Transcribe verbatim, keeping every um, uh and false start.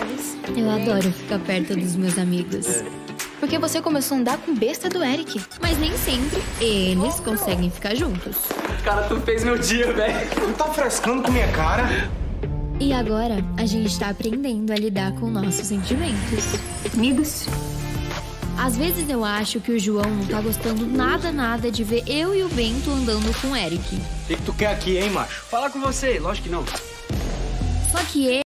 deles. Eu adoro ficar perto dos meus amigos. Porque você começou a andar com besta do Eric. Mas nem sempre eles conseguem ficar juntos. Cara, tu fez meu dia, velho. Tu tá frescando com minha cara? E agora, a gente tá aprendendo a lidar com nossos sentimentos. Amigos? Às vezes eu acho que o João não tá gostando nada, nada de ver eu e o Bento andando com o Eric. O que, que tu quer aqui, hein, macho? Falar com você, lógico que não. Só que ele...